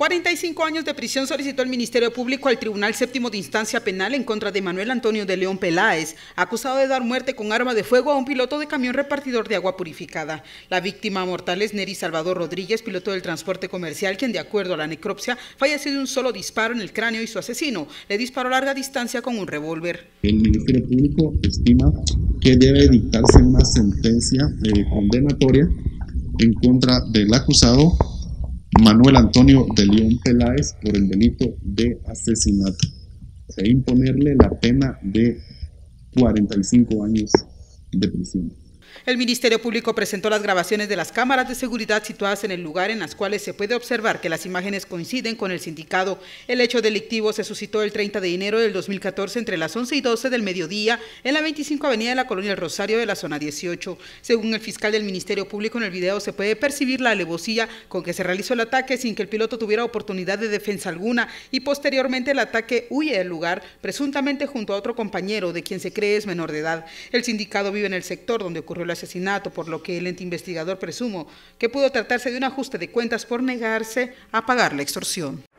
45 años de prisión solicitó el Ministerio Público al Tribunal Séptimo de Instancia Penal en contra de Manuel Antonio de León Peláez, acusado de dar muerte con arma de fuego a un piloto de camión repartidor de agua purificada. La víctima mortal es Neri Salvador Rodríguez, piloto del transporte comercial, quien de acuerdo a la necropsia falleció de un solo disparo en el cráneo y su asesino le disparó a larga distancia con un revólver. El Ministerio Público estima que debe dictarse una sentencia condenatoria en contra del acusado Manuel Antonio de León Peláez por el delito de asesinato e imponerle la pena de 45 años de prisión. El Ministerio Público presentó las grabaciones de las cámaras de seguridad situadas en el lugar, en las cuales se puede observar que las imágenes coinciden con el sindicado. El hecho delictivo se suscitó el 30 de enero del 2014 entre las 11 y 12 del mediodía en la 25 Avenida de la Colonia El Rosario de la Zona 18. Según el fiscal del Ministerio Público, en el video se puede percibir la alevosía con que se realizó el ataque sin que el piloto tuviera oportunidad de defensa alguna, y posteriormente el ataque huye del lugar, presuntamente junto a otro compañero de quien se cree es menor de edad. El sindicado vive en el sector donde ocurrió el asesinato, por lo que el ente investigador presumo que pudo tratarse de un ajuste de cuentas por negarse a pagar la extorsión.